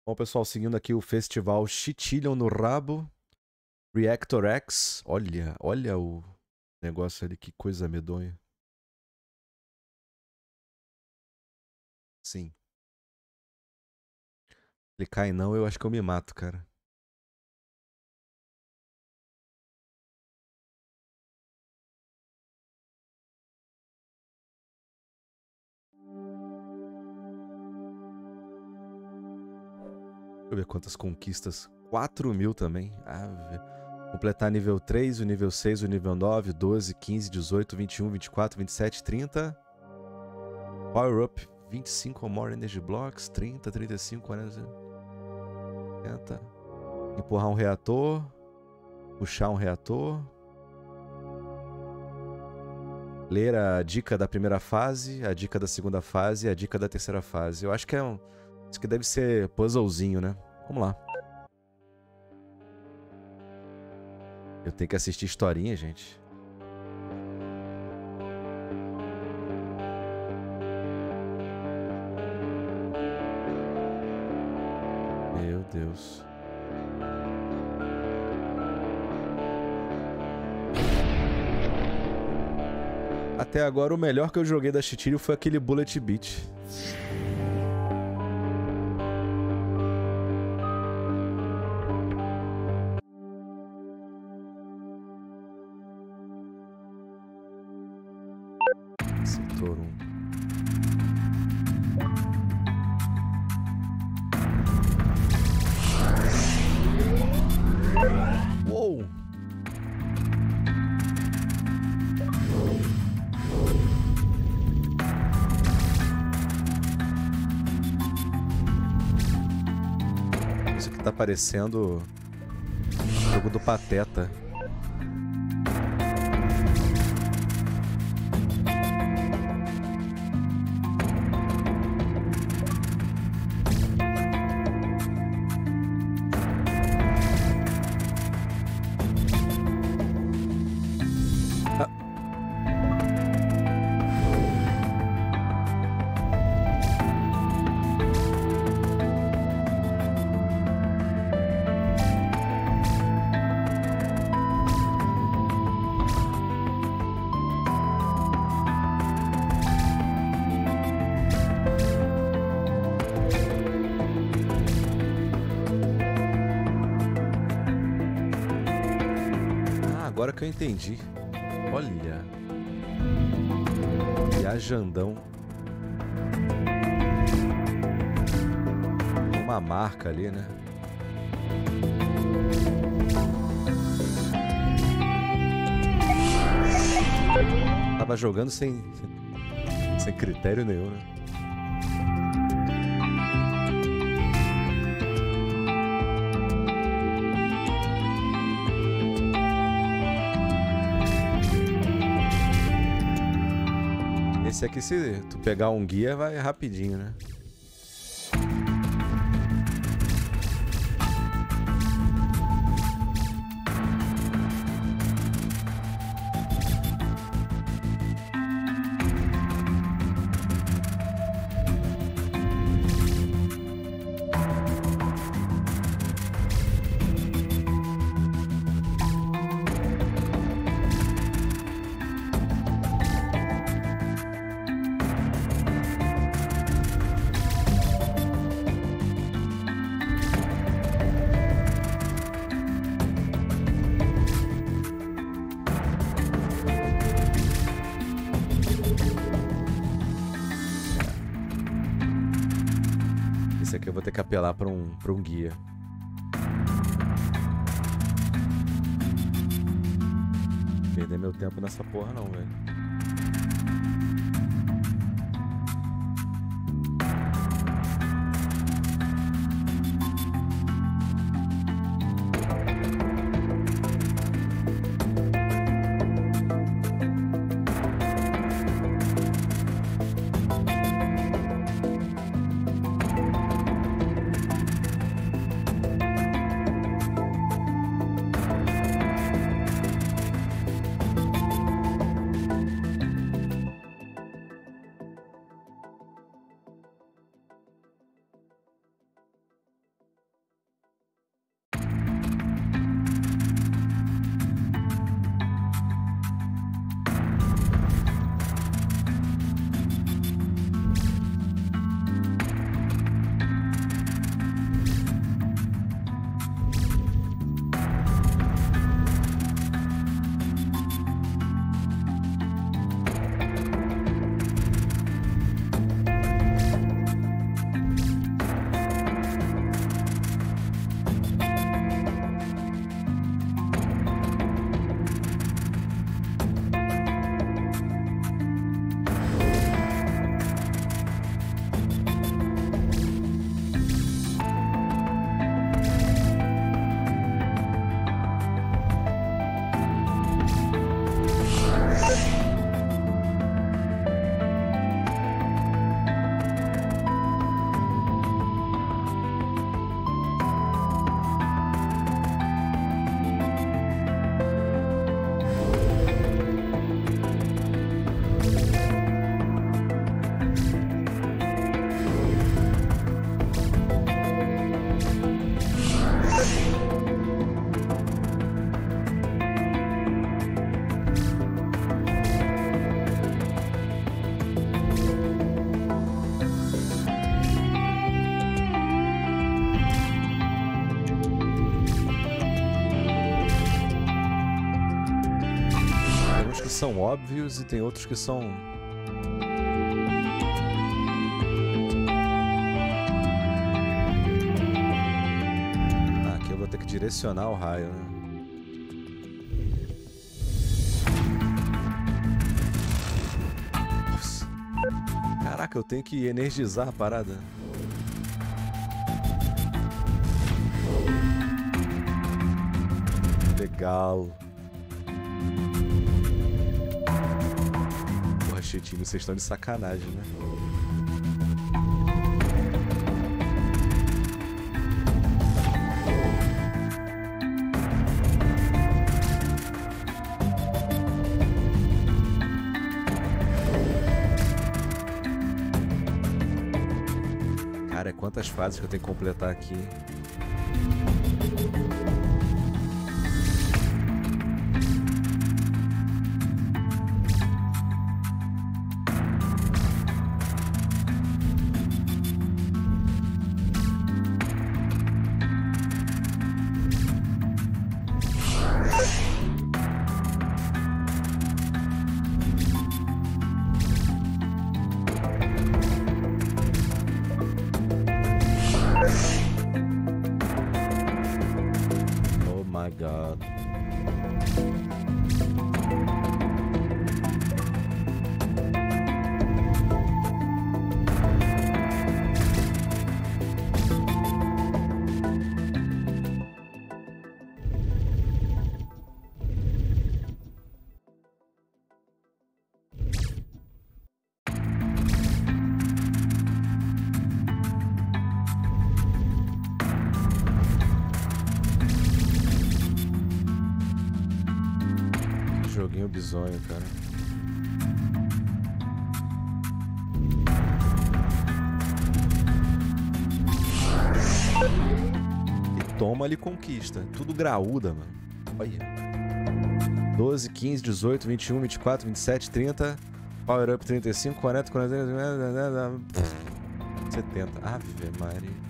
Bom, pessoal, seguindo aqui o festival Chitilham no Rabo, Reactor X. Olha o negócio ali, que coisa medonha. Sim. Clicar em não, eu acho que eu me mato, cara. Deixa eu ver quantas conquistas. 4.000 também. Completar nível 3, o nível 6, o nível 9, 12, 15, 18, 21, 24, 27, 30. Power Up 25 or more Energy Blocks. 30, 35, 40, 50. Empurrar um reator. Puxar um reator. Ler a dica da primeira fase, a dica da segunda fase e a dica da terceira fase. Eu acho que isso que deve ser puzzlezinho, né? Vamos lá. Eu tenho que assistir historinha, gente. Meu Deus. Até agora, o melhor que eu joguei da Chitilham foi aquele Bullet Beat. Setor 1. Uou! Isso aqui tá parecendo o jogo do Pateta. Agora que eu entendi. Olha. Viajandão. Uma marca ali, né? Tava jogando sem critério nenhum, né? Esse aqui, se tu pegar um guia, vai rapidinho, né? Esse aqui eu vou ter que apelar pra um guia. Não perder meu tempo nessa porra não, velho. são óbvios e tem outros que são... Ah, aqui eu vou ter que direcionar o raio, né? Nossa. Caraca, eu tenho que energizar a parada. Legal. Porra, Chetinho, vocês estão de sacanagem, né? Cara, quantas fases que eu tenho que completar aqui. Joguinho bizonho, cara. E toma ali conquista. Tudo graúda, mano. Olha. 12, 15, 18, 21, 24, 27, 30. Power up 35, 40, 40, 70. Ave Maria.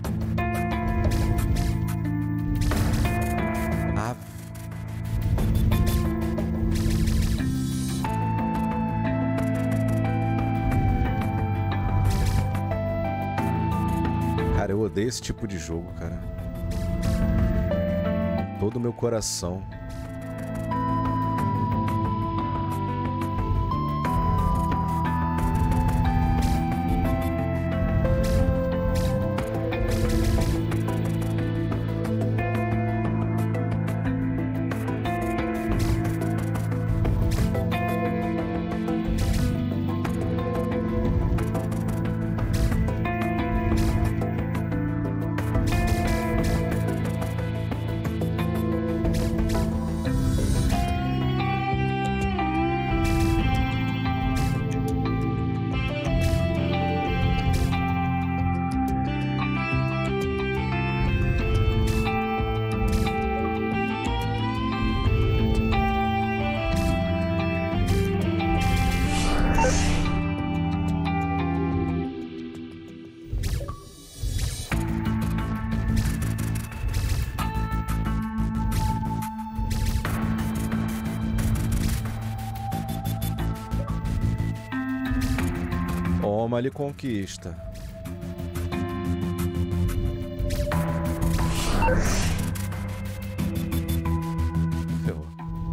Ave. Cara, eu odeio esse tipo de jogo, cara. Com todo o meu coração. Toma ali conquista. Ferrou.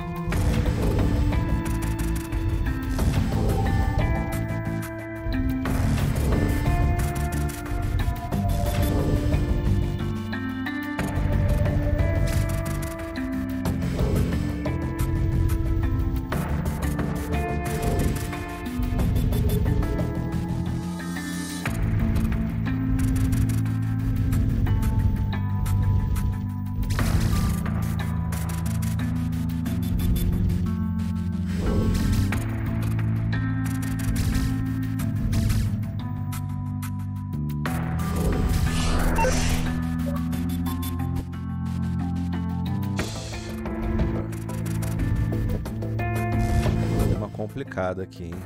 Complicado aqui, hein?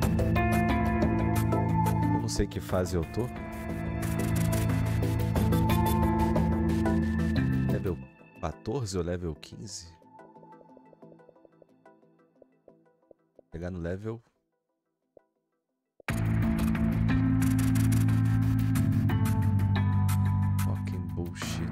Eu não sei que fase eu tô. 14 ou level 15? Chegar no level... Fucking bullshit.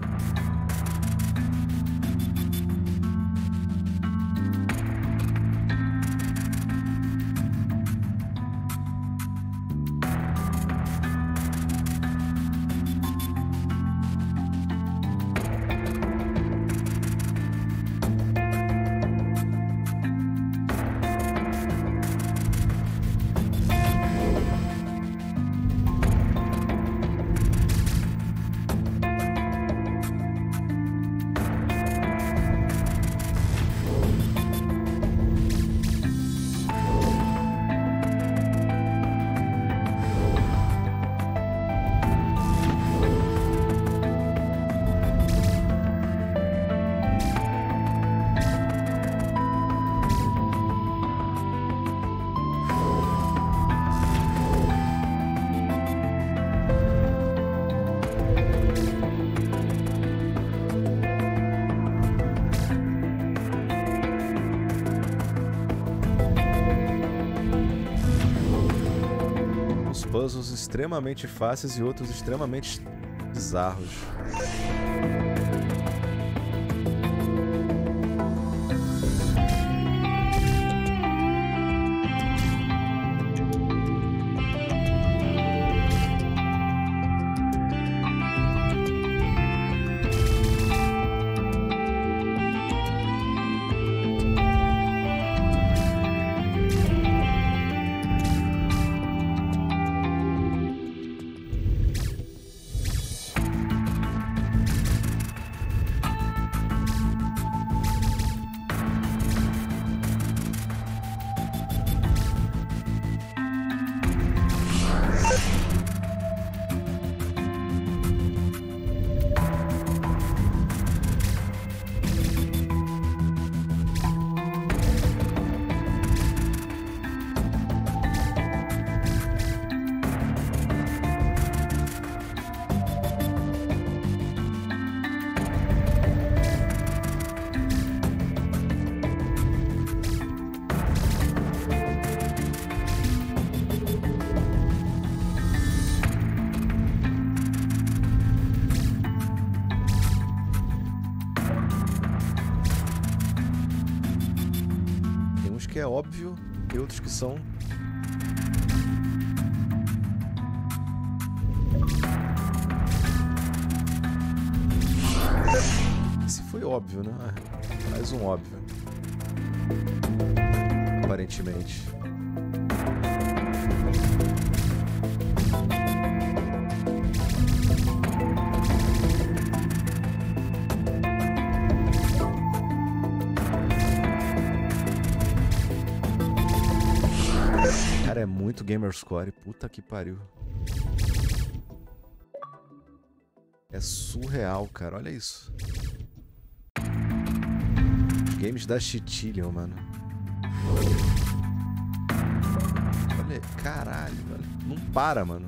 Puzzles extremamente fáceis e outros extremamente bizarros. Que é óbvio e outros que são esse foi óbvio, né? Mais um óbvio, aparentemente. É muito Gamerscore, puta que pariu. É surreal, cara, olha isso. Os games da Chitillion, mano. Olha, caralho, olha. Não para, mano.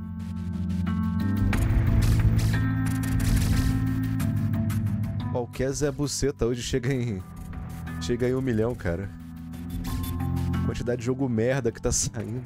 Qualquer Zé Buceta hoje chega em 1 milhão, cara. Quantidade de jogo merda que tá saindo.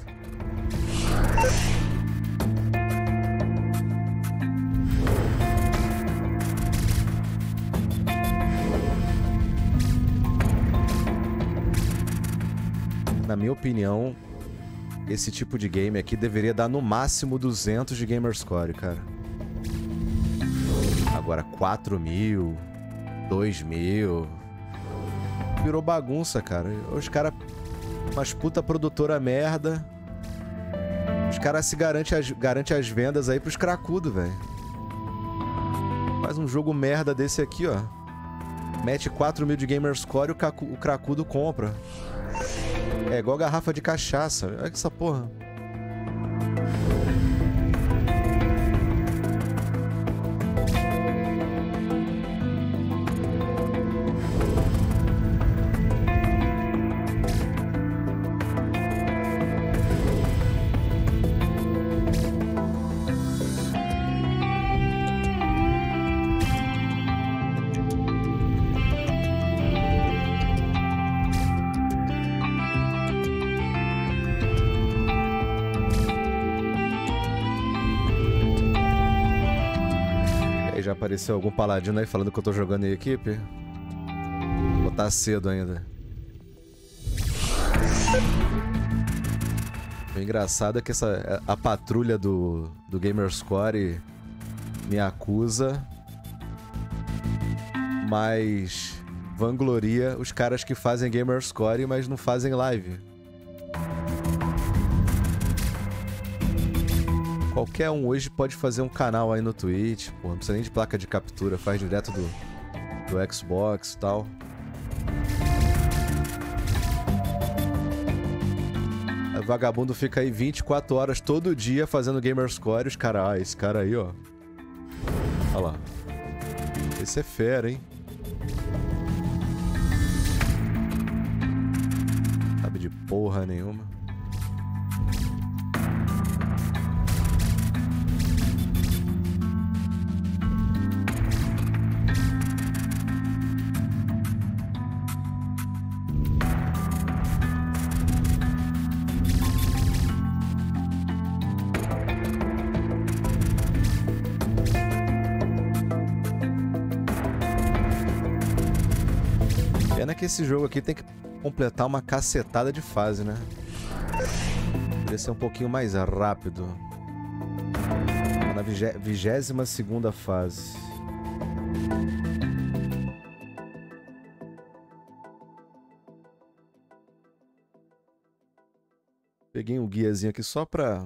Na minha opinião, esse tipo de game aqui deveria dar no máximo 200 de Gamerscore, cara. Agora 4.000, 2.000... Virou bagunça, cara. Os caras... Umas puta produtora merda. Os caras se garantem as vendas aí pros cracudos, velho. Faz um jogo merda desse aqui, ó. Mete 4.000 de Gamerscore e o cracudo compra. É igual garrafa de cachaça. Olha essa porra. apareceu algum paladino aí falando que eu tô jogando em equipe? Ou tá cedo ainda? O engraçado é que a patrulha do Gamerscore me acusa, mas vangloria os caras que fazem Gamerscore, mas não fazem live. Qualquer um hoje pode fazer um canal aí no Twitch, pô, não precisa nem de placa de captura, faz direto do Xbox e tal. O vagabundo fica aí 24 horas todo dia fazendo Gamerscore, os caras, esse cara aí, ó. Olha lá. Esse é fera, hein? Sabe de porra nenhuma. Pena que esse jogo aqui tem que completar uma cacetada de fase, né? Poderia ser um pouquinho mais rápido. Na 22ª fase. Peguei um guiazinho aqui só pra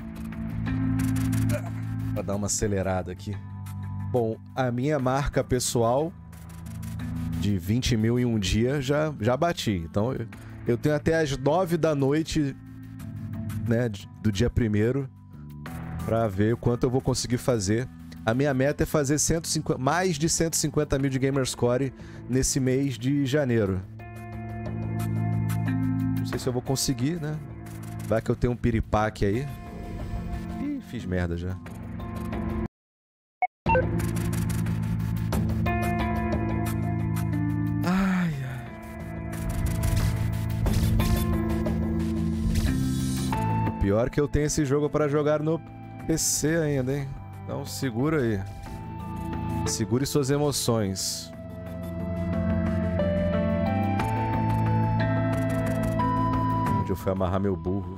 dar uma acelerada aqui. Bom, a minha marca pessoal de 20 mil em um dia já bati. Então eu tenho até as 9 da noite, né, do dia 1º pra ver o quanto eu vou conseguir fazer. A minha meta é fazer mais de 150 mil de Gamerscore nesse mês de janeiro. Não sei se eu vou conseguir, né? Vai que eu tenho um piripaque aí. Ih, fiz merda já. Pior que eu tenho esse jogo pra jogar no PC ainda, hein? Então segura aí. Segure suas emoções. Onde eu fui amarrar meu burro?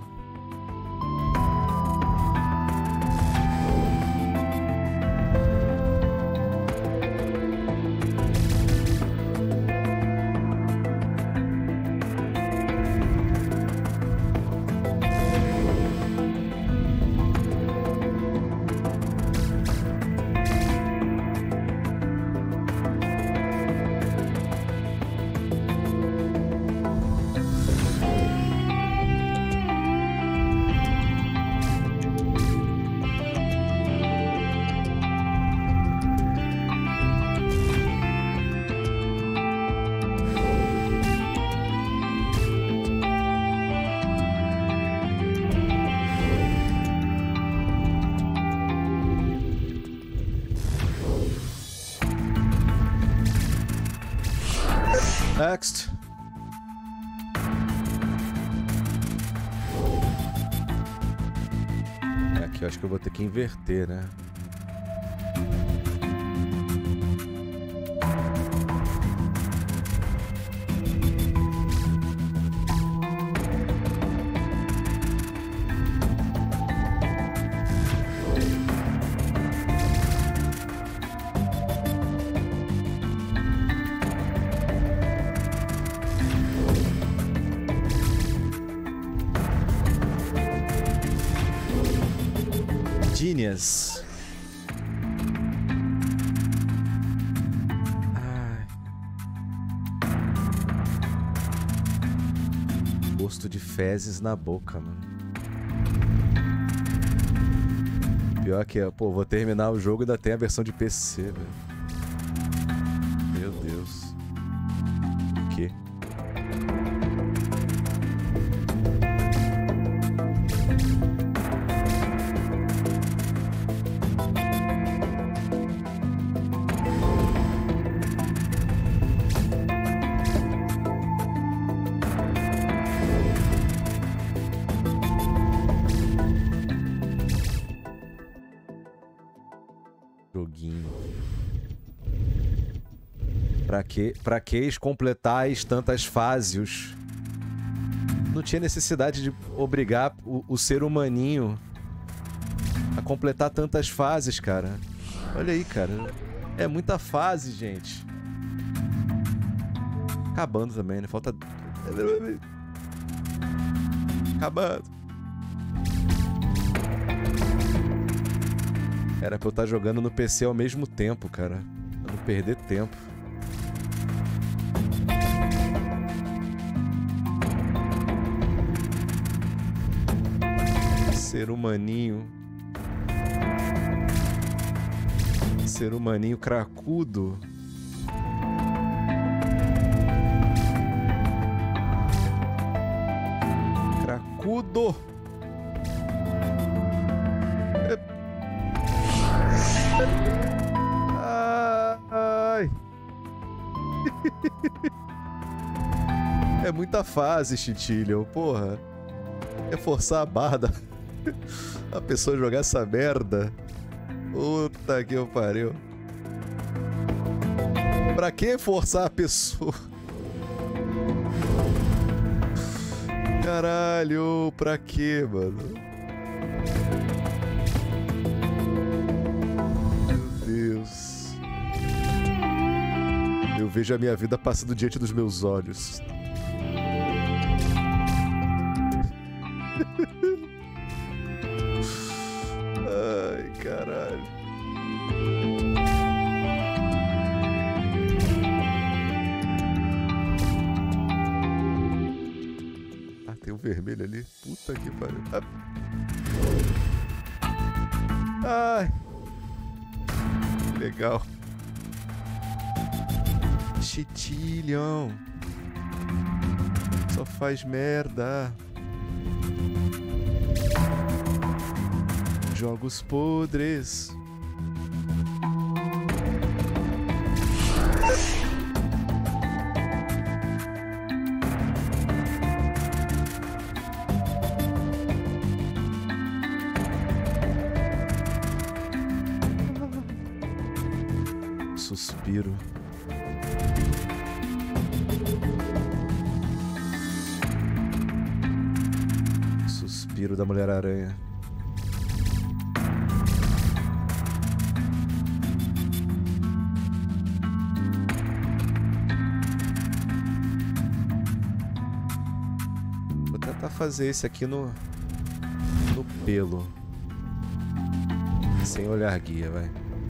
Next. Aqui eu acho que eu vou ter que inverter, né? Genius. Ai. Gosto de fezes na boca, mano. Pior que, pô, vou terminar o jogo e ainda tem a versão de PC, velho. Meu Deus. O quê? Joguinho. Pra que completais tantas fases? Não tinha necessidade de obrigar o ser humaninho a completar tantas fases, cara. Olha aí, cara. É muita fase, gente. Acabando também, né? Falta... Acabando. Era pra eu estar jogando no PC ao mesmo tempo, cara. Pra não perder tempo. Ser humaninho. Ser humaninho cracudo. Cracudo. Ai. É muita fase, Chitillion, porra. É forçar a barra a pessoa jogar essa merda. Puta que eu pariu. Pra que forçar a pessoa? Caralho, pra que, mano? Meu Deus. Eu vejo a minha vida passando diante dos meus olhos. Ai, caralho. Ah, tem um vermelho ali. Puta que pariu. Ai. Legal. Chitillion. Só faz merda. Jogos podres. Suspiro. Suspiro da Mulher-Aranha. Vou tentar fazer esse aqui no pelo. Sem olhar guia, vai.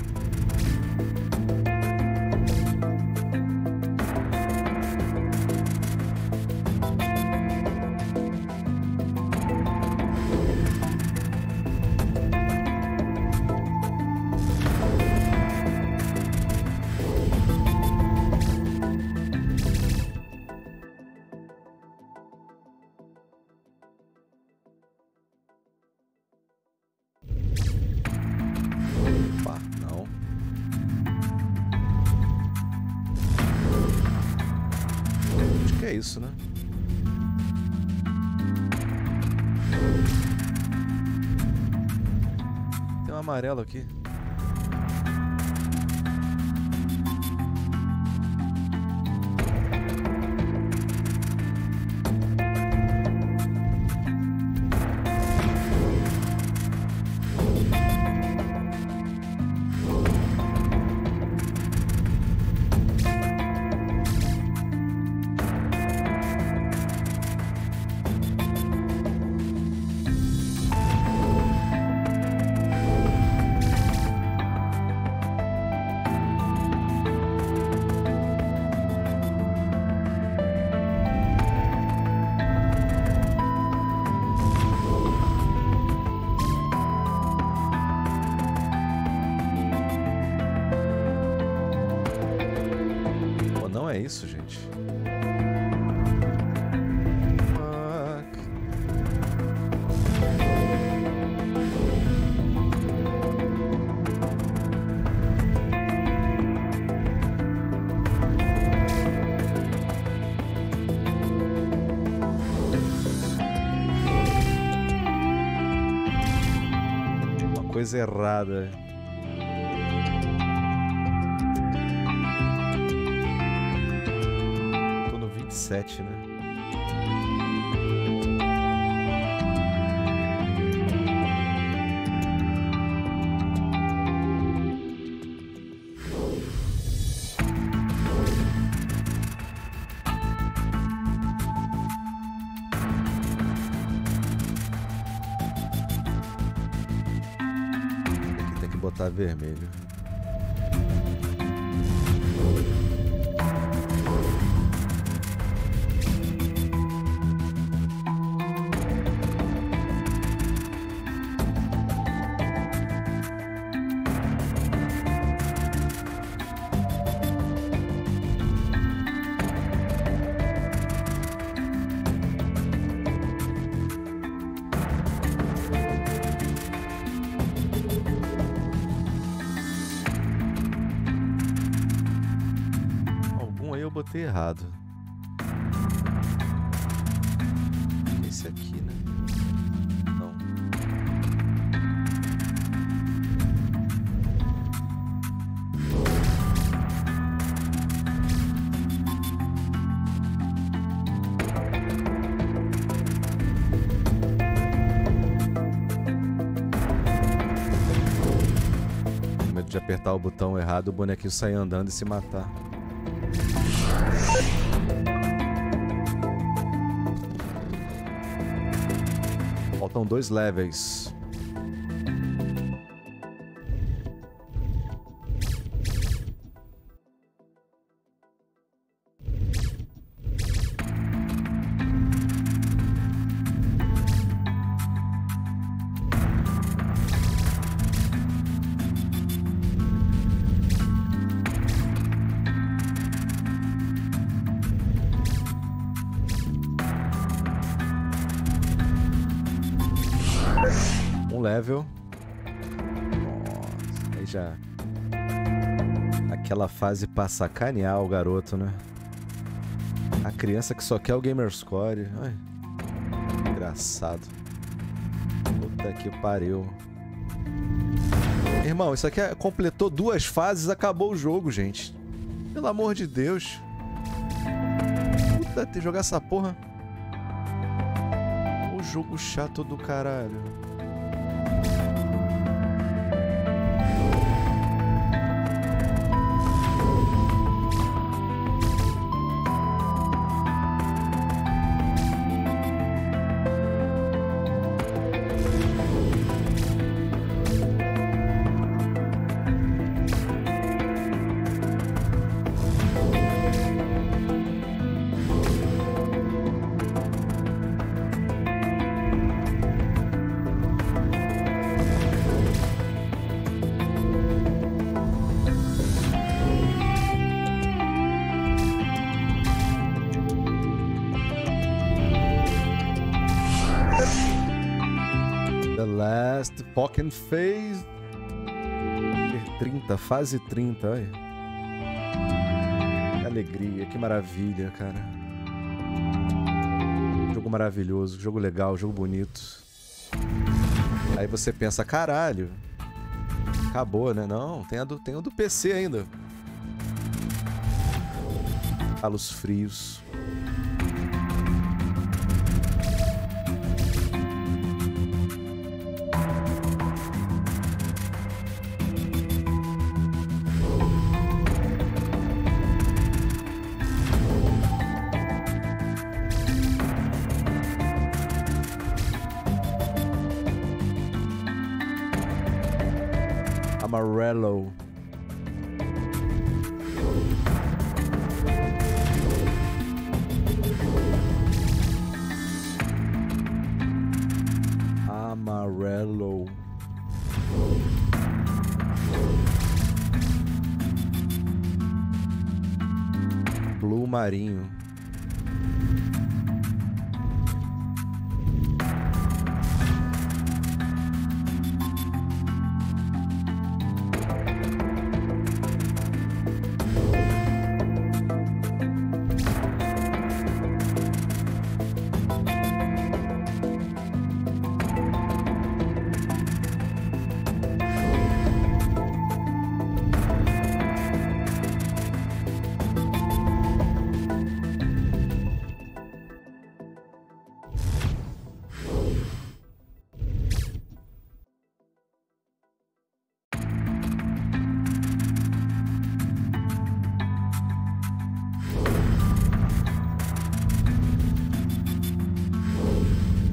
Isso, né? Tem um amarelo aqui. É isso, gente. Uma coisa errada. 7, né? Aqui tem que botar vermelho. Algum aí eu botei errado. Esse aqui, né? Não. Com medo de apertar o botão errado, o bonequinho sair andando e se matar. Faltam 2 levels. Level. Nossa, aí já... Aquela fase pra sacanear o garoto, né? A criança que só quer o Gamerscore. Ai, engraçado. Puta que pariu. Irmão, isso aqui completou 2 fases, acabou o jogo, gente. Pelo amor de Deus. Puta, tem que jogar essa porra. O jogo chato do caralho. Last Pokémon Phase 30, fase 30, olha. Que alegria, que maravilha, cara. Jogo maravilhoso, jogo legal, jogo bonito. Aí você pensa, caralho, acabou, né? Não, tem o do PC ainda. Calos frios. Amarelo. Amarelo. Blue marinho.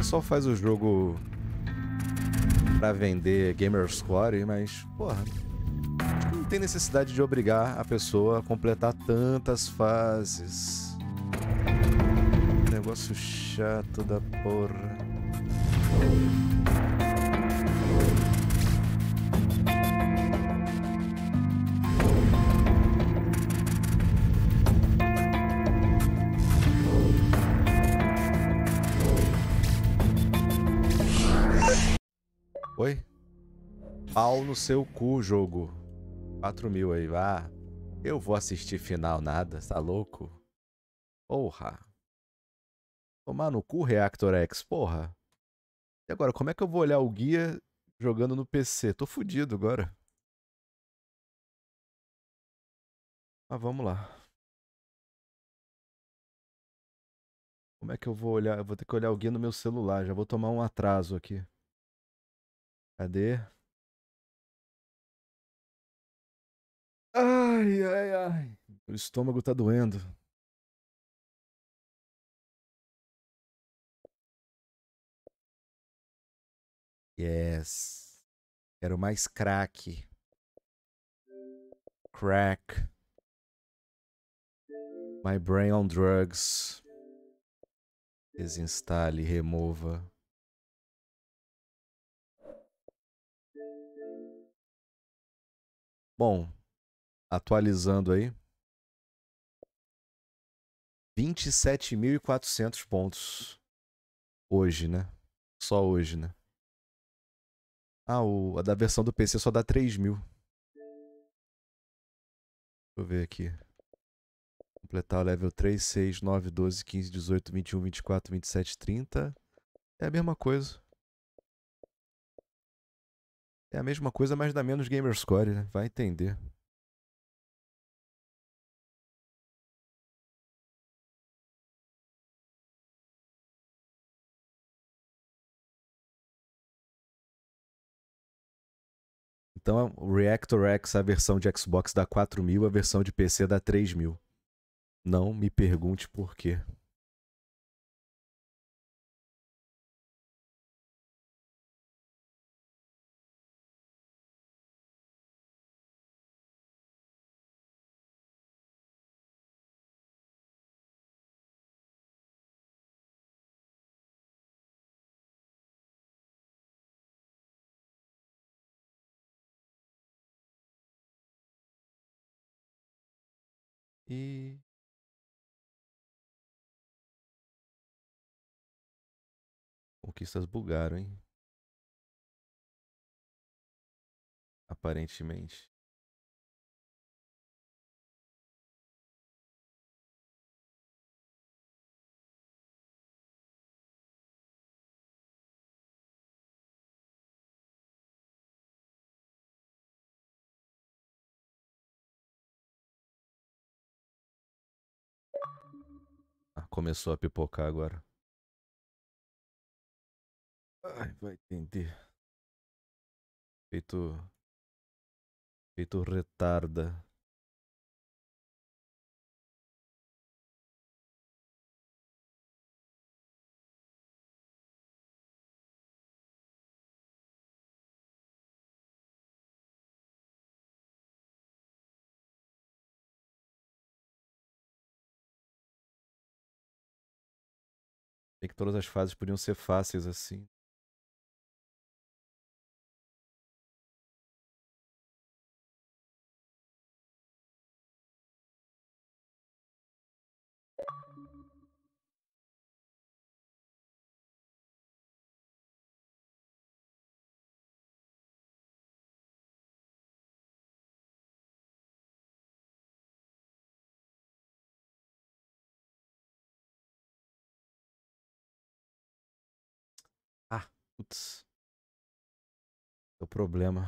pessoal faz o jogo pra vender Gamerscore, mas, porra, acho que não tem necessidade de obrigar a pessoa a completar tantas fases. Negócio chato da porra. Oi? Pau no seu cu, jogo. 4.000 aí, vá. Eu vou assistir final nada, tá louco? Porra. Tomar no cu, Reactor X, porra. E agora, como é que eu vou olhar o guia jogando no PC? Tô fudido agora. Mas vamos lá. Como é que eu vou olhar? Eu vou ter que olhar o guia no meu celular. Já vou tomar um atraso aqui. Cadê? Ai, ai, ai. O estômago tá doendo. Yes. Quero mais crack. Crack. My brain on drugs. Desinstale, remova. Bom, atualizando aí. 27.400 pontos. Hoje, né? Só hoje, né? Ah, a da versão do PC só dá 3.000. Deixa eu ver aqui. Completar o level 3, 6, 9, 12, 15, 18, 21, 24, 27, 30. É a mesma coisa. É a mesma coisa, mas dá menos Gamerscore, né? Vai entender. Então, o Reactor X, a versão de Xbox dá 4.000, a versão de PC dá 3.000. Não me pergunte por quê. E conquistas bugaram, hein? Aparentemente. Ah, começou a pipocar agora. Ai, vai entender. Feito. Feito retarda. Tem que todas as fases podiam ser fáceis assim. Ah, putz. É o problema.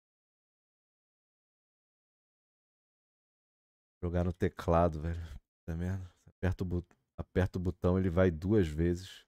Jogar no teclado, velho. Tá vendo? Aperta o botão, ele vai 2 vezes.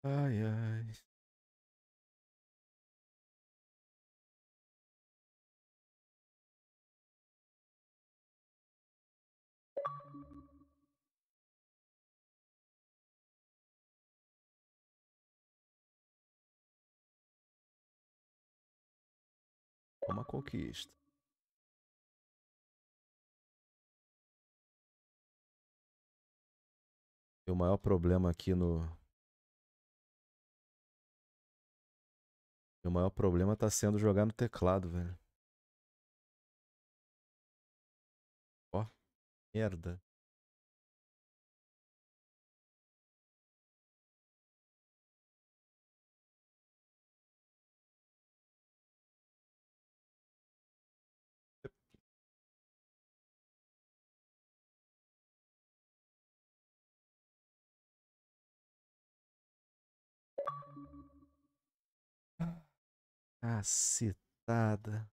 Ai, ai. Uma conquista. E o maior problema aqui no. O maior problema tá sendo jogar no teclado, velho. Ó, merda. Cacetada.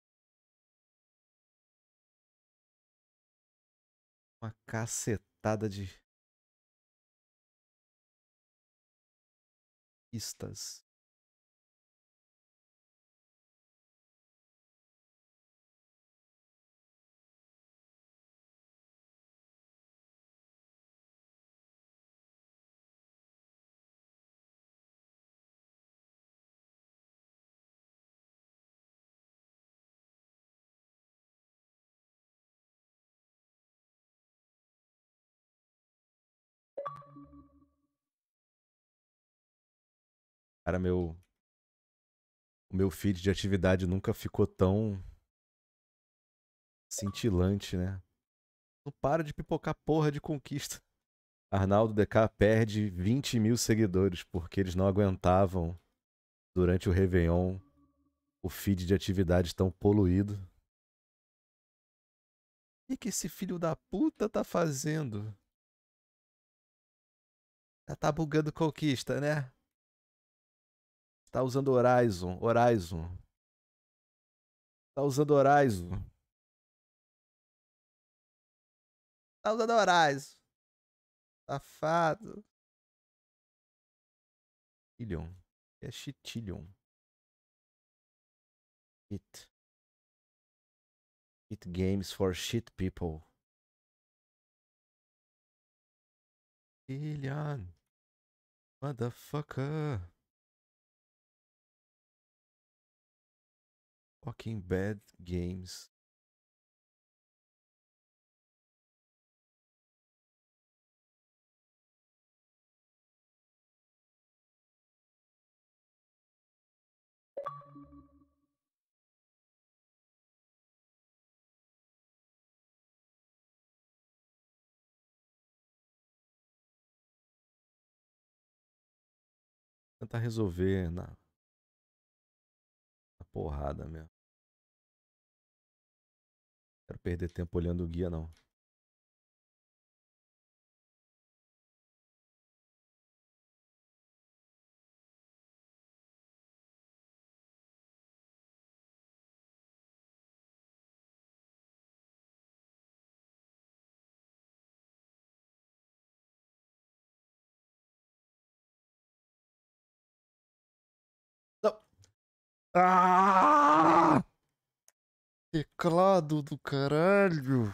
Uma cacetada de pistas. Cara, o meu feed de atividade nunca ficou tão cintilante, né? Não para de pipocar porra de conquista. Arnaldo DK perde 20 mil seguidores porque eles não aguentavam, durante o Réveillon, o feed de atividade tão poluído. O que esse filho da puta tá fazendo? Tá bugando conquista, né? Tá usando Horizon. Horizon. Tá usando Horizon. Tá usando Horizon. Safado. Chitillion. É Chitillion. It. It games for shit people. Chitillion. Motherfucker. Fucking bad games. Tentar resolver na porrada mesmo. Quero perder tempo olhando o guia, não. Não. Ah! Teclado do caralho.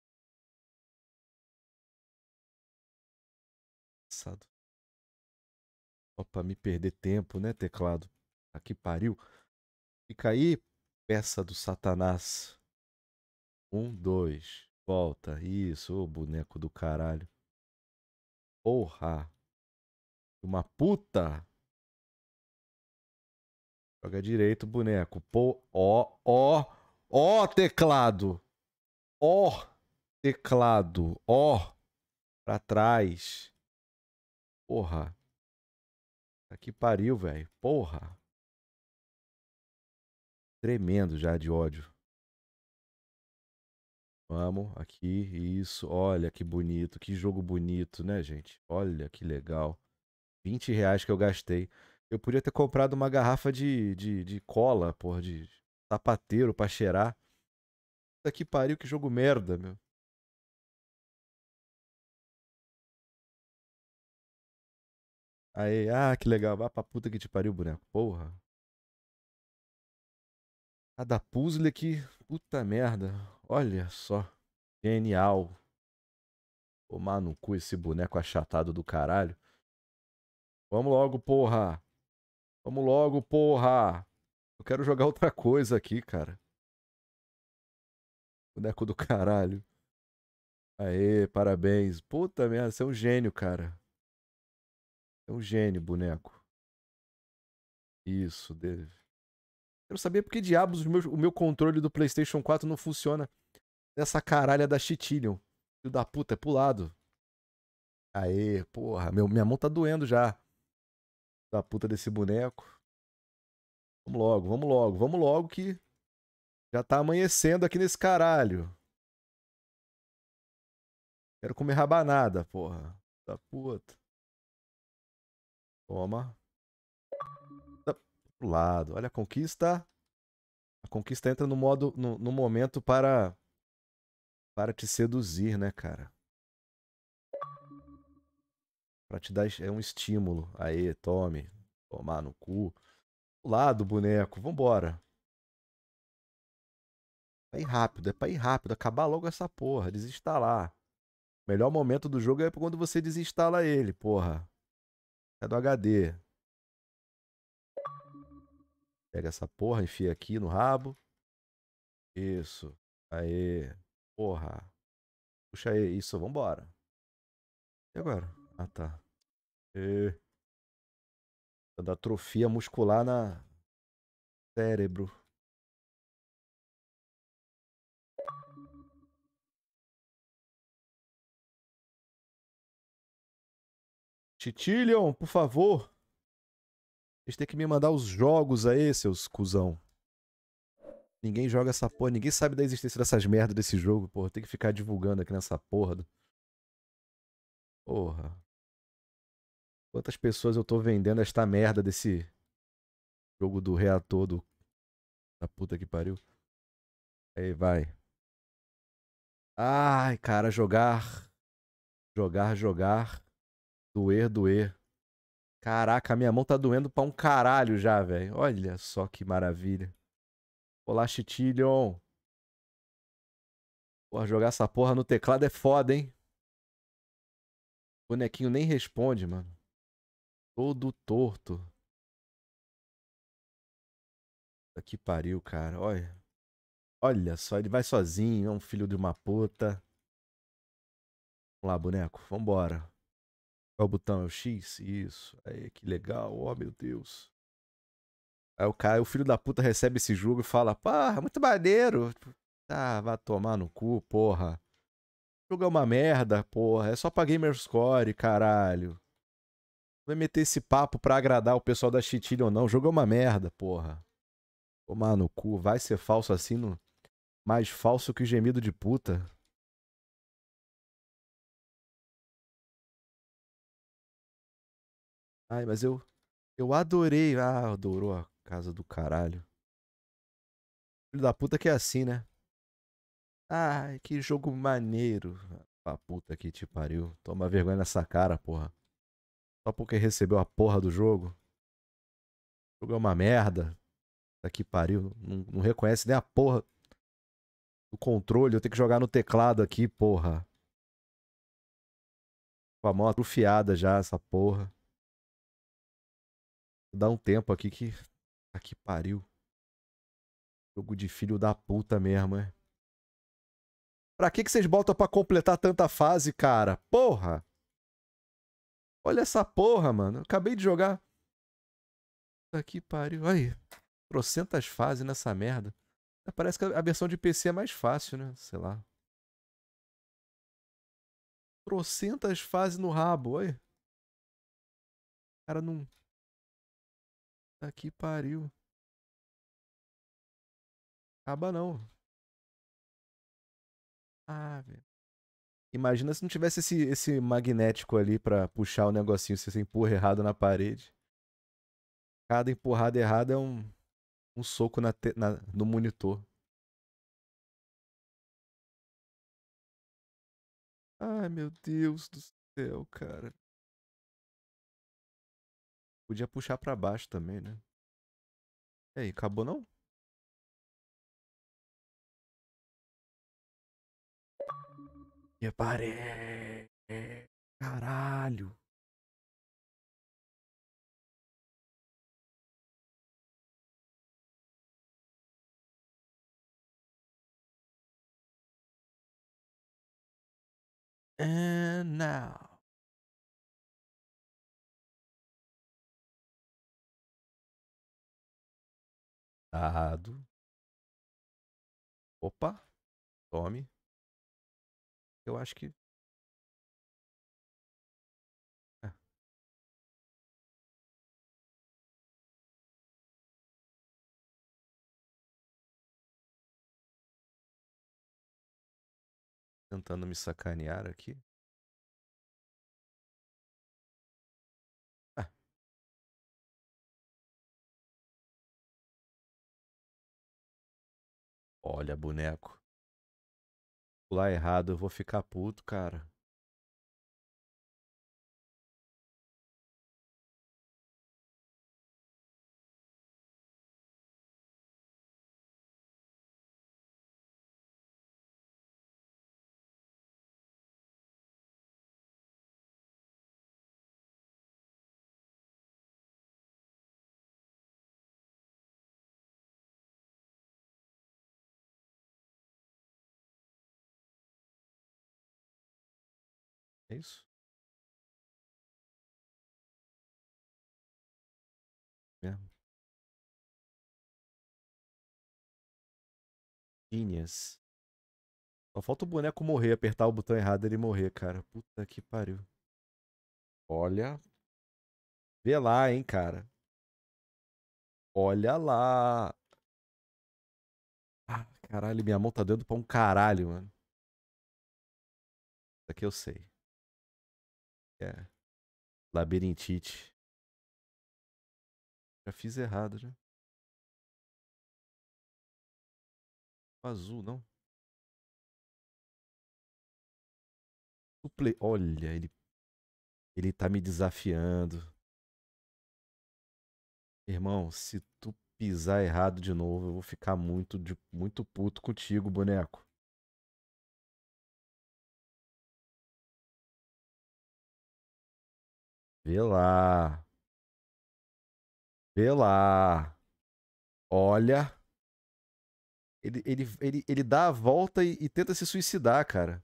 Só pra me perder tempo, né, teclado? Aqui pariu. Fica aí, peça do Satanás. 2. Volta. Isso, ô boneco do caralho. Porra. Uma puta. Joga direito, boneco. Pô, ó, teclado. Ó, teclado. Ó, pra trás. Porra. Aqui pariu, velho. Porra. Tremendo já de ódio. Vamos, aqui, isso. Olha que bonito, que jogo bonito, né, gente? Olha que legal. R$ 20 que eu gastei. Eu podia ter comprado uma garrafa de cola, porra, de sapateiro pra cheirar. Puta que pariu, que jogo merda, meu. Aí, ah, que legal. Vai pra puta que te pariu, boneco. Porra. A da puzzle aqui. Puta merda. Olha só. Genial. Tomar no cu esse boneco achatado do caralho. Vamos logo, porra. Vamos logo, porra. Eu quero jogar outra coisa aqui, cara. Boneco do caralho. Aê, parabéns. Puta merda, você é um gênio, cara. É um gênio, boneco. Isso, dele. Quero saber por que diabos o meu controle do PlayStation 4 não funciona nessa caralha da Chitillion. Filho da puta, é pro lado. Aê, porra, minha mão tá doendo já. Da puta desse boneco. Vamos logo, vamos logo, vamos logo que já tá amanhecendo aqui nesse caralho. Quero comer rabanada, porra. Da puta. Toma. Tá pro lado. Olha a conquista. A conquista entra no modo, no momento para te seduzir, né, cara? Pra te dar é um estímulo. Aê, tome. Tomar no cu. Pro lado, boneco. Vambora. Pra ir rápido, é pra ir rápido. Acabar logo essa porra. Desinstalar. O melhor momento do jogo é quando você desinstala ele, porra. É do HD. Pega essa porra, enfia aqui no rabo. Isso. Aê. Porra. Puxa aí. Isso, vambora. E agora? Ah, tá. E... Da atrofia muscular na cérebro. Titillion, por favor. Vocês têm que me mandar os jogos aí, seus cuzão. Ninguém joga essa porra, ninguém sabe da existência dessas merdas desse jogo, porra. Tem que ficar divulgando aqui nessa porra. Porra. Quantas pessoas eu tô vendendo esta merda desse jogo do reator da puta que pariu. Aí, vai. Ai, cara, jogar. Jogar, jogar. Doer, doer. Caraca, minha mão tá doendo pra um caralho já, velho. Olha só que maravilha. Olá, Chitillion. Porra, jogar essa porra no teclado é foda, hein? O bonequinho nem responde, mano. Todo torto. Puta que pariu, cara. Olha. Olha só, ele vai sozinho, é um filho de uma puta. Vamos lá, boneco. Vambora. Qual é o botão? É o X? Isso. Aí, que legal. Oh, meu Deus. Aí o cara, o filho da puta recebe esse jogo e fala: Pá, muito maneiro. Ah, vai tomar no cu, porra. O jogo é uma merda, porra. É só pra Gamerscore, caralho. Vai meter esse papo pra agradar o pessoal da Chitilha ou não. O jogo é uma merda, porra. Tomar no cu. Vai ser falso assim, no... mais falso que o gemido de puta. Ai, mas eu adorei. Ah, adorou a casa do caralho. Filho da puta que é assim, né? Ai, que jogo maneiro. A puta que te pariu. Toma vergonha nessa cara, porra. Só porque recebeu a porra do jogo. O jogo é uma merda. Tá que pariu. Não reconhece nem a porra do controle. Eu tenho que jogar no teclado aqui, porra. Com a mão atrofiada já, essa porra. Dá um tempo aqui que. Tá que pariu. Jogo de filho da puta mesmo, é. Pra que vocês botam pra completar tanta fase, cara? Porra! Olha essa porra, mano. Eu acabei de jogar. Tá que pariu. Aí, trocentas fases nessa merda. Parece que a versão de PC é mais fácil, né? Sei lá. Trocentas fases no rabo, olha. O cara não. Tá que pariu. Acaba não. Ah, velho. Imagina se não tivesse esse magnético ali pra puxar o negocinho se você empurra errado na parede. Cada empurrada errada é um soco no monitor. Ai, meu Deus do céu, cara. Podia puxar pra baixo também, né? E aí, acabou não? Reparei. Caralho. And now. Dado. Opa. Tome. Eu acho que... É, tentando me sacanear aqui. Ah, olha, boneco. Pular errado, eu vou ficar puto, cara. É isso? Mesmo. Genius. Só falta o boneco morrer, apertar o botão errado e ele morrer, cara. Puta que pariu. Olha. Vê lá, hein, cara. Olha lá. Ah, caralho, minha mão tá doendo pra um caralho, mano. Isso aqui eu sei. É. Labirintite. Já fiz errado, já. Azul, não. Olha, ele tá me desafiando. Irmão, se tu pisar errado de novo, eu vou ficar muito puto contigo, boneco. Vê lá. Vê lá. Olha. Ele dá a volta e tenta se suicidar, cara.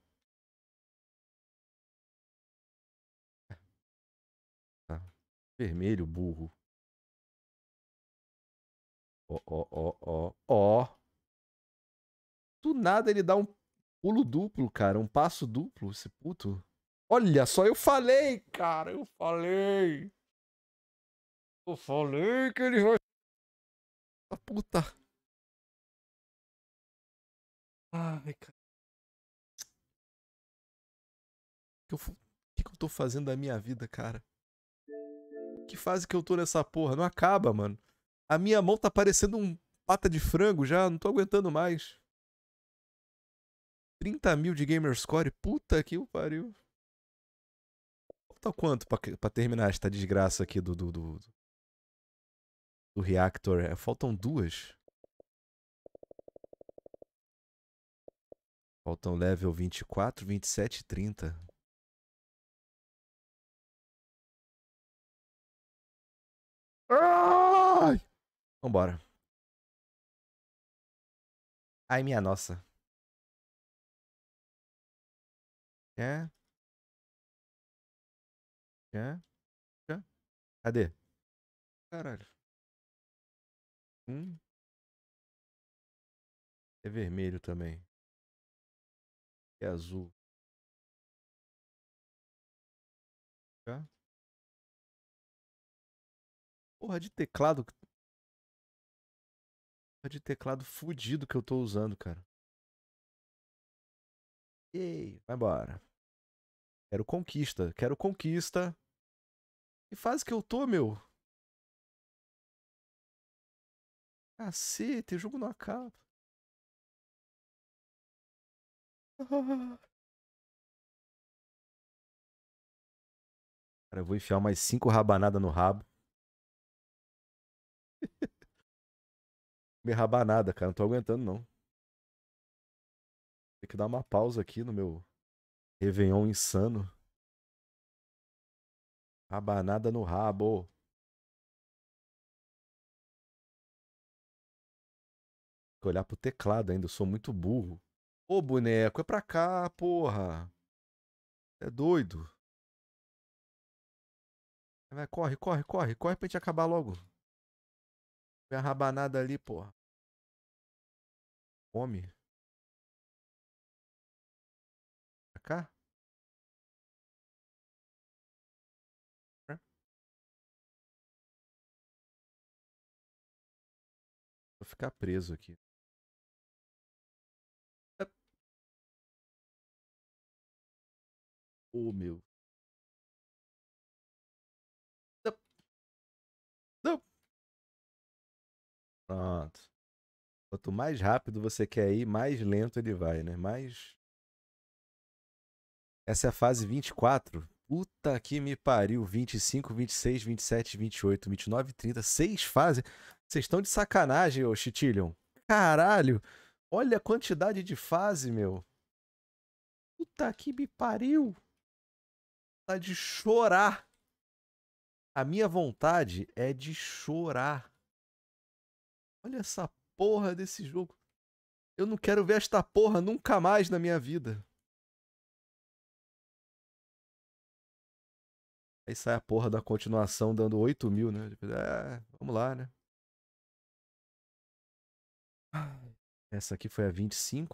Tá. Vermelho, burro. Ó, ó, ó, ó, ó. Do nada ele dá um pulo duplo, cara. Um passo duplo, esse puto. Olha só, eu falei, cara. Eu falei. Eu falei que ele vai. Ah, puta. Ai, cara. O que eu tô fazendo da minha vida, cara? Que fase que eu tô nessa porra? Não acaba, mano. A minha mão tá parecendo um pata de frango já. Não tô aguentando mais. 30 mil de Gamerscore? Puta que o pariu. Falta quanto pra terminar esta desgraça aqui do Reactor? É, faltam duas. Faltam level 24, 27 e 30. Ai! Vambora. Ai, minha nossa. É? É? É? Cadê? Caralho. É vermelho também. É azul. É? Porra de teclado. Porra de teclado fudido que eu tô usando, cara. Ei, vai embora. Quero conquista. Quero conquista. Que fase que eu tô, meu? Cacete, o jogo não acaba. Cara, eu vou enfiar mais 5 rabanadas no rabo. Me rabanada, cara. Não tô aguentando, não. Tem que dar uma pausa aqui no meu Réveillon insano. Rabanada no rabo. Tem que olhar pro teclado ainda. Eu sou muito burro. Ô, boneco, é pra cá, porra. É doido. Vai, corre, corre, corre. Corre pra gente acabar logo. Vem a rabanada ali, porra. Come. Pra cá? Né? Vou ficar preso aqui. Ô, meu. Não, não. Pronto. Quanto mais rápido você quer ir, mais lento ele vai, né? Mais. Essa é a fase 24. Puta que me pariu. 25, 26, 27, 28, 29, 30. Seis fases. Vocês estão de sacanagem, ô Chitillion. Caralho. Olha a quantidade de fase, meu. Puta que me pariu. Tá de chorar. A minha vontade é de chorar. Olha essa porra desse jogo. Eu não quero ver esta porra nunca mais na minha vida. Aí sai a porra da continuação dando 8.000, né? É, vamos lá, né? Essa aqui foi a 25.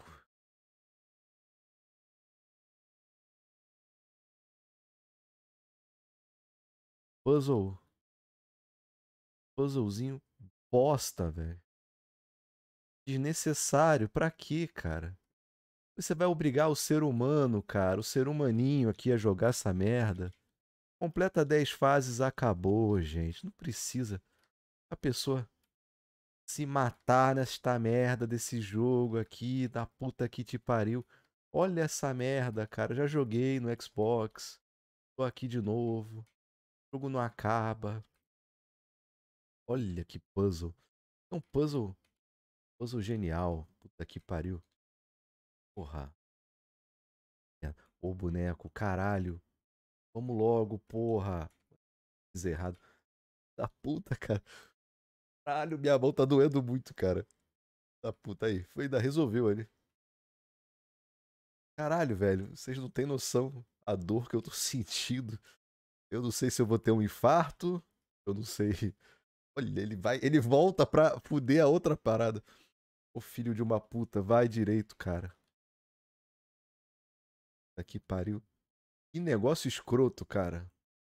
Puzzle. Puzzlezinho bosta, velho. Desnecessário. Pra quê, cara? Você vai obrigar o ser humano, cara, o ser humaninho aqui a jogar essa merda. Completa 10 fases, acabou, gente. Não precisa a pessoa se matar nesta merda desse jogo aqui, da puta que te pariu. Olha essa merda, cara. Já joguei no Xbox. Tô aqui de novo. O jogo não acaba. Olha que puzzle. É um puzzle. Puzzle genial. Puta que pariu. Porra. Ô boneco, caralho. Vamos logo, porra. Fiz errado. Da puta, cara. Caralho, minha mão tá doendo muito, cara. Da puta aí. Foi, ainda resolveu ali. Caralho, velho. Vocês não têm noção a dor que eu tô sentindo. Eu não sei se eu vou ter um infarto. Eu não sei. Olha, ele vai. Ele volta pra fuder a outra parada. Ô filho de uma puta, vai direito, cara. Tá que pariu. Que negócio escroto, cara.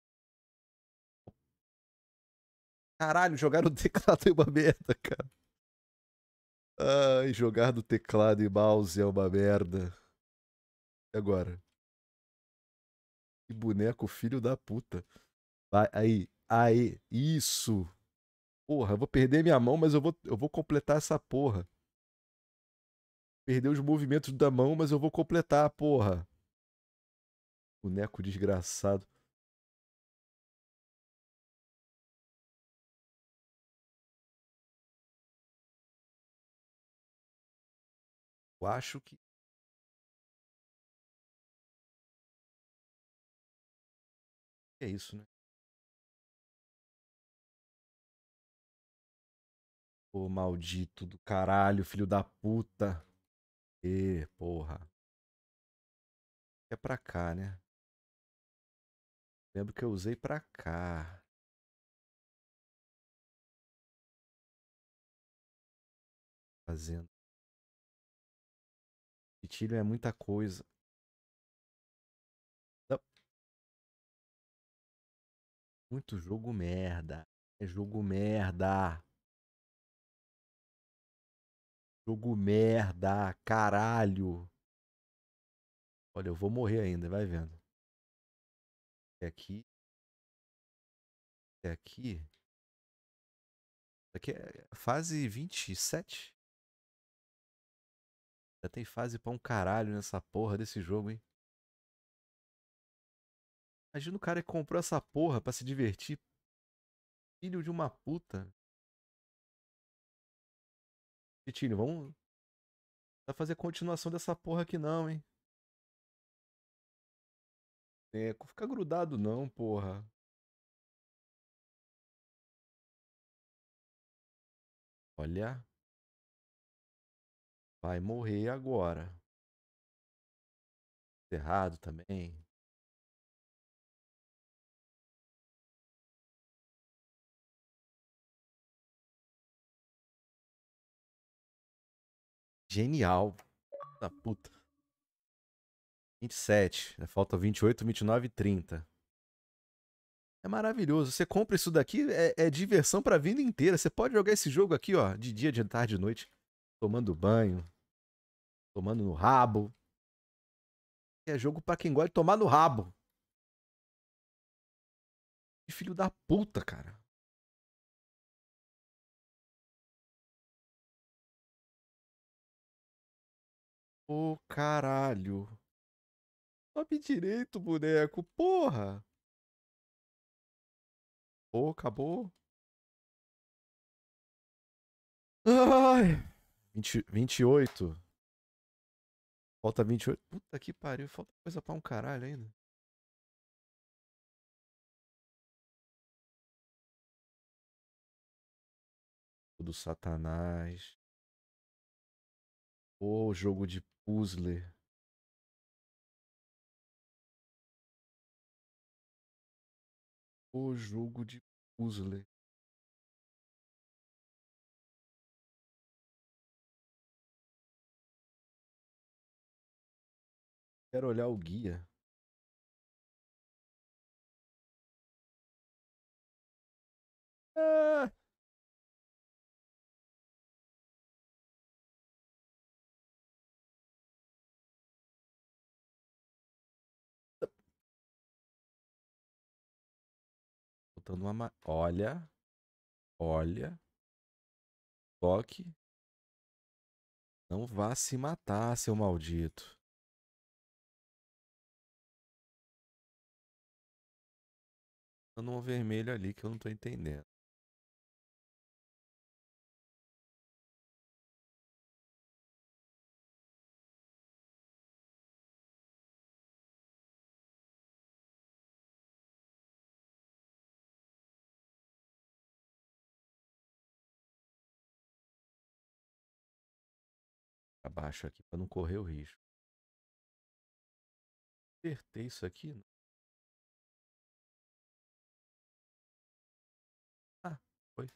Caralho, jogar no teclado é uma merda, cara. Ai, jogar no teclado e mouse é uma merda. E agora? Que boneco filho da puta. Vai, aí, aí, isso. Porra, eu vou perder minha mão, mas eu vou completar essa porra. Perder os movimentos da mão, mas eu vou completar, porra. Boneco desgraçado. Eu acho que é isso, né? Ô, maldito do caralho, filho da puta. Porra. É pra cá, né? Lembro que eu usei pra cá. Fazendo. Pitilho é muita coisa. Não, muito jogo merda. É jogo merda. Jogo merda. Caralho. Olha, eu vou morrer ainda, vai vendo. É aqui. É aqui. Aqui é fase 27. Já tem fase pra um caralho nessa porra desse jogo, hein? Imagina o cara que comprou essa porra pra se divertir. Filho de uma puta. Vitinho, vamos. Não vai fazer continuação dessa porra aqui não, hein? É, fica grudado não, porra. Olha, vai morrer agora. Errado também. Genial. Da puta. 27. Falta 28, 29 e 30. É maravilhoso. Você compra isso daqui, é diversão pra vida inteira. Você pode jogar esse jogo aqui, ó, de dia, de tarde, de noite, tomando banho, tomando no rabo. É jogo pra quem gosta de tomar no rabo. Que filho da puta, cara. Ô, caralho. Sobe direito, boneco. Porra. Pô, acabou. Ai. 28. Falta 28. Puta que pariu. Falta coisa pra um caralho ainda. Do Satanás. Ô, jogo de puzzle. Ô, jogo de puzzle. Quero olhar o guia. Ah, botando uma. Olha. Olha. Toque. Não vá se matar, seu maldito. Dando um vermelho ali que eu não tô entendendo. Abaixo aqui pra não correr o risco. Apertei isso aqui? Ah, foi.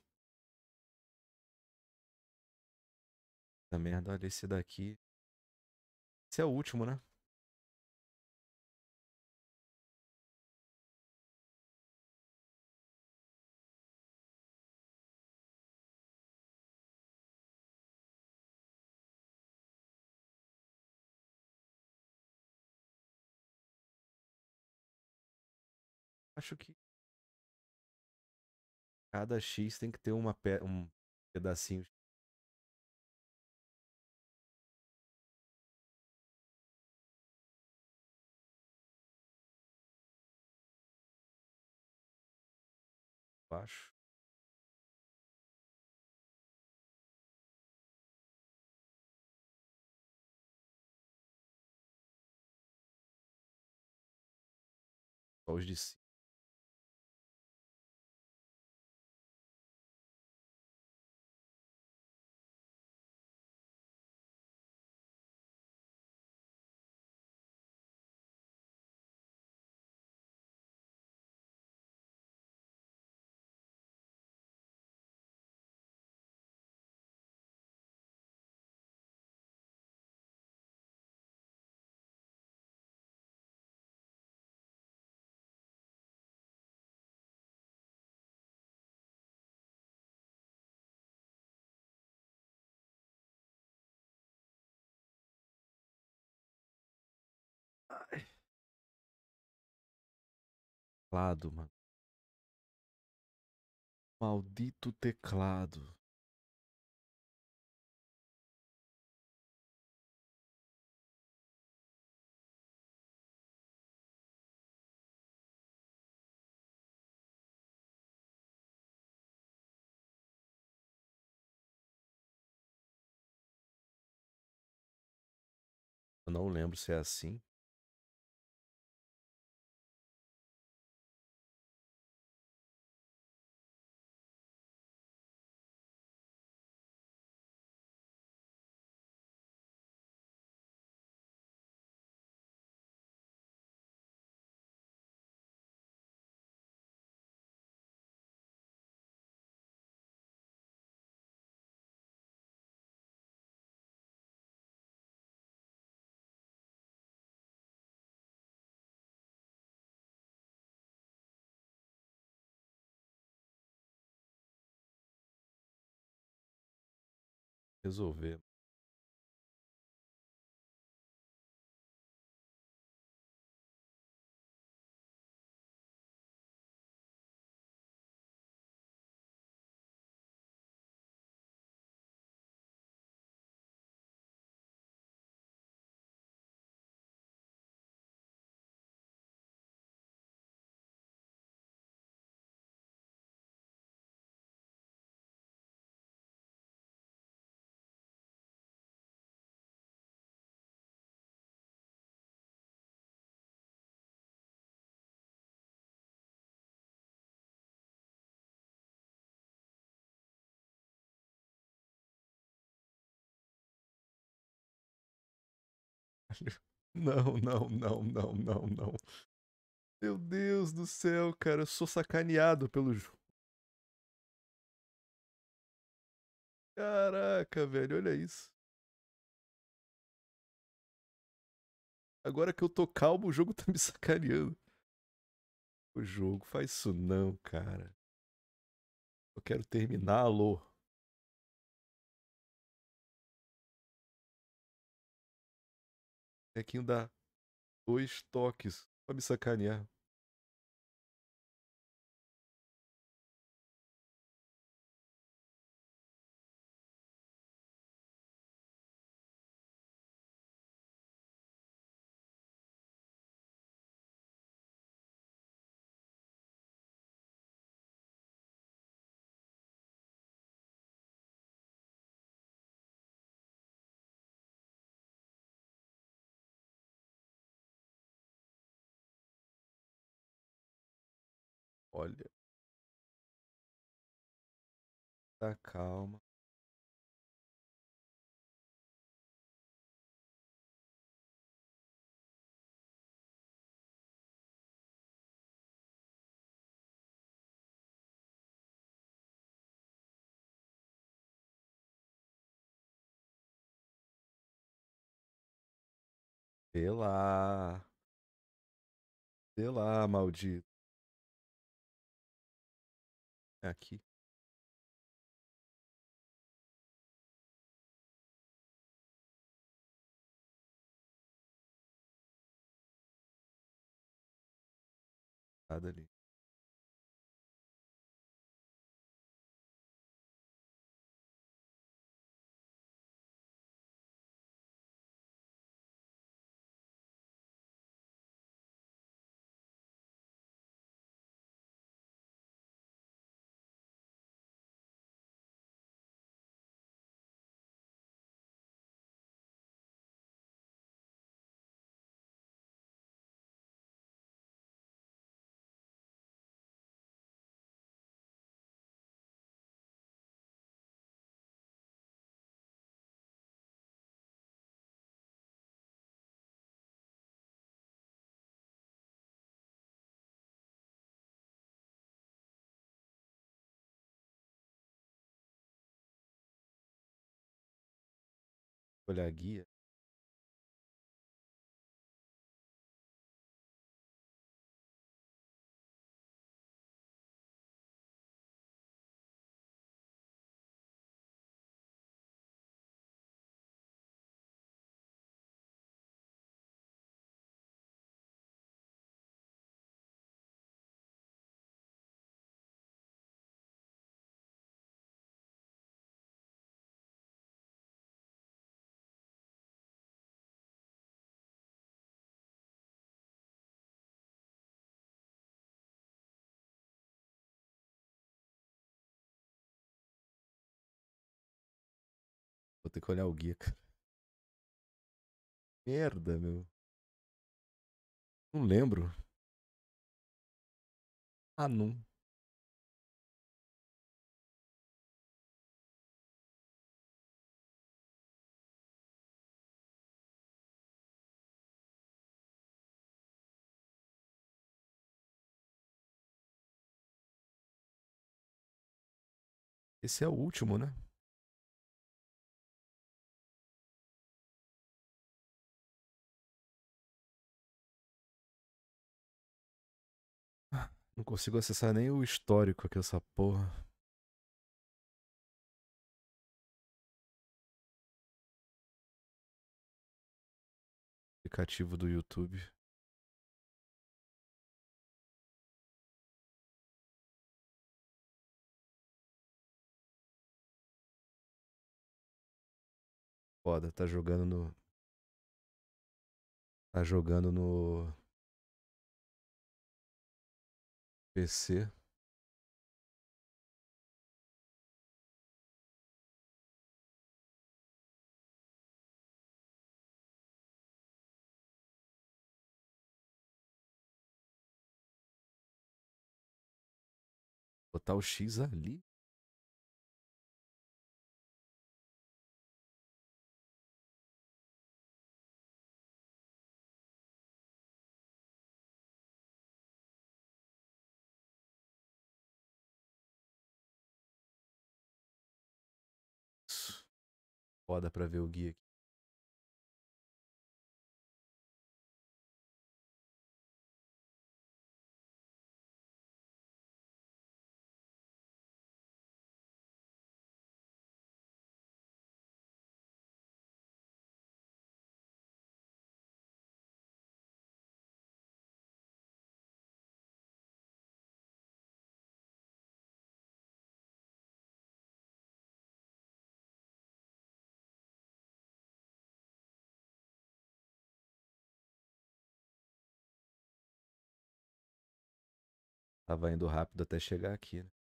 Da merda, olha esse daqui. Esse é o último, né? Acho que cada X tem que ter um pedacinho. Acho. Só os de cima. Teclado, mano. Maldito teclado. Eu não lembro se é assim. Resolver. Não, não, não, não, não, não. Meu Deus do céu, cara, eu sou sacaneado pelo jogo. Caraca, velho, olha isso. Agora que eu tô calmo, o jogo tá me sacaneando. O jogo faz isso não, cara. Eu quero terminá-lo. É que dá 2 toques pra me sacanear. Olha, tá calma. Vê lá. Vê lá, maldito. É aqui. Nada ali. Olha a guia. Vou ter que olhar o guia, cara. Merda, meu. Não lembro. Ah, não. Esse é o último, né? Não consigo acessar nem o histórico aqui, essa porra. Aplicativo do YouTube. Foda, tá jogando no. Tá jogando no PC. Botar o X ali. Foda pra ver o guia aqui. Tava indo rápido até chegar aqui, né?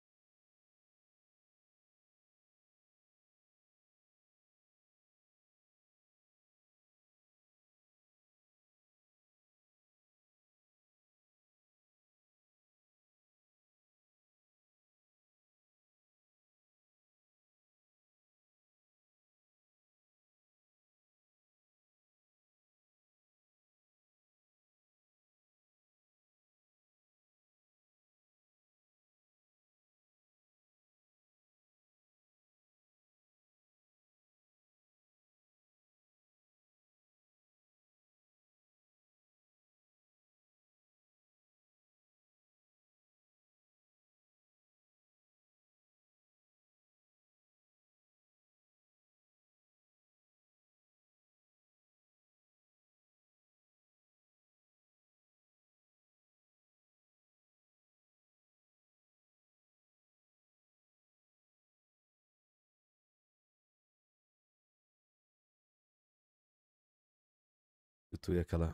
E tu e aquela.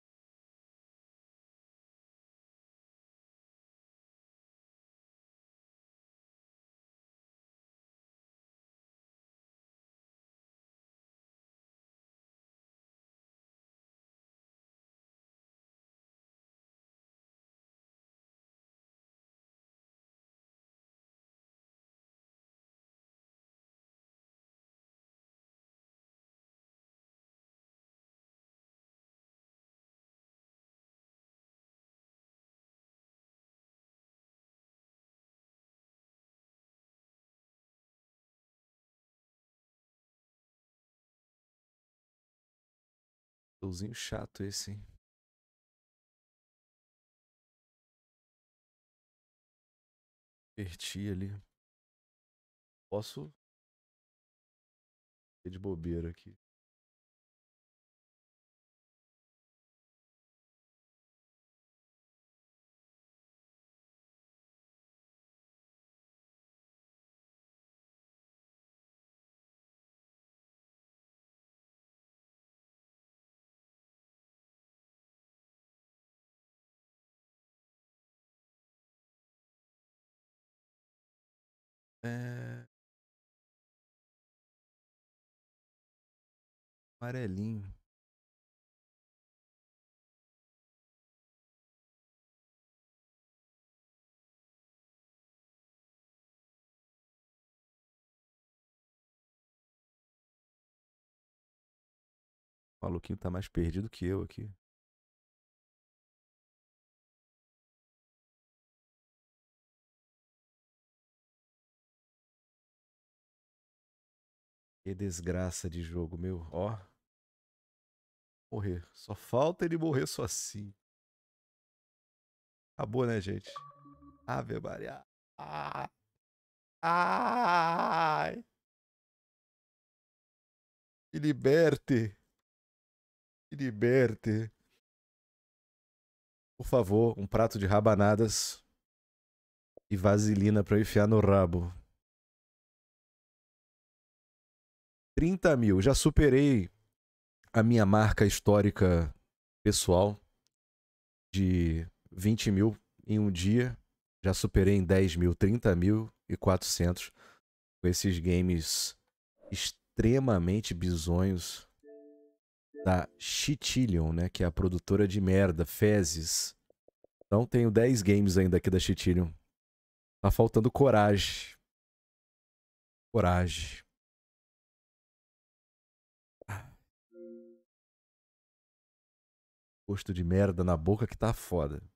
Showzinho chato esse, hein? Perti ali. Posso ir de bobeira aqui. É. Amarelinho. maluquinho tá mais perdido que eu aqui. Que desgraça de jogo, meu. Ó. Morrer. Só falta ele morrer só assim. Acabou, né, gente? Ave Maria. Ah. Ai. Me liberte. Me liberte. Por favor, um prato de rabanadas e vaselina pra eu enfiar no rabo. 30 mil. Já superei a minha marca histórica pessoal de 20 mil em um dia. Já superei em 10 mil, 30.400 com esses games extremamente bizonhos da Cheatillion, né? Que é a produtora de merda, fezes. Então tenho 10 games ainda aqui da Cheatillion. Tá faltando coragem. Coragem. Gosto de merda na boca que tá foda.